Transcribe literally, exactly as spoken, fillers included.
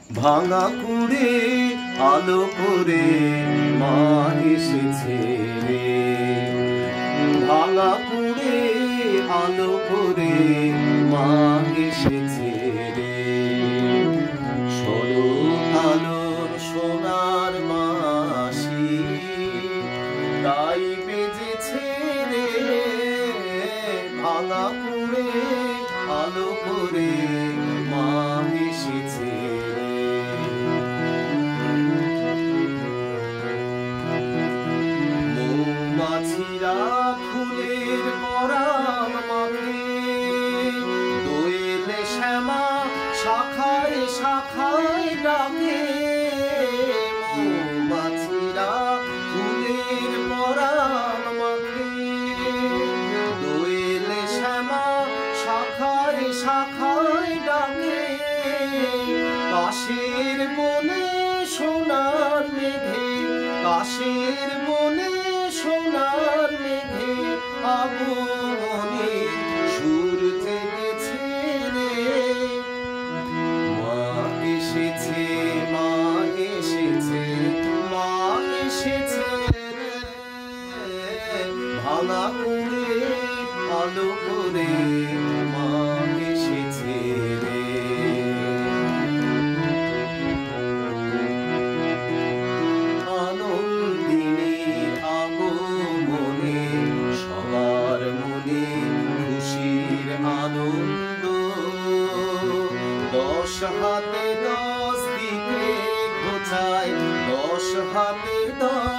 ভাঙা কুড়ে আলো করে মা এসেছে রে, ভাঙা কুড়ে আলো করে মা এসেছে রে। শরৎ আলোর সোনার মাসি তাই বেজেছে রে, ভাঙা কুড়ে আলো করে মা এসেছে রে। মৌমাছিরা ফুলের পরাণ মাখে, দোয়েল শ্যামা শাখায় শাখায় ডাকে। মৌমাছিরা ফুলের পরাণ মাখে, দোয়েল শ্যামা শাখায় শাখায় ডাকে। কাশের বনে সোনার মেঘে, কাশের বনে সোনার মেঘে আগমনে সুর জেগেছে রে। মা এসেছে, মা এসেছে, মা এসেছে রে, ভাঙা কুড়ে আলো করে মা এসেছে রে। আনন্দিনীর আগমনে সবার মনে খুশির আনন্দ। দশ হাতে দশ দিকে ঘোচায়, দশ হাতে দশ